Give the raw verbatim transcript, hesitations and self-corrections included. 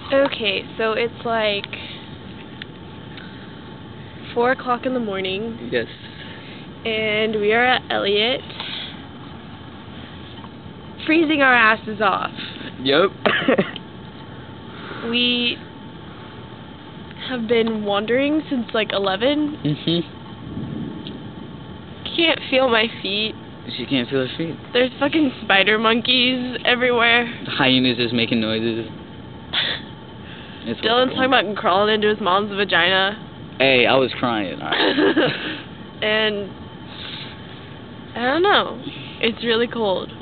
Okay, so it's like four o'clock in the morning. Yes. And we are at Elliott, freezing our asses off. Yep. We have been wandering since like eleven. Mhm. Can't feel my feet. She can't feel her feet. There's fucking spider monkeys everywhere. The hyenas is making noises. It's Dylan's horrible. talking about crawling into his mom's vagina. Hey, I was crying. All right. And I don't know. It's really cold.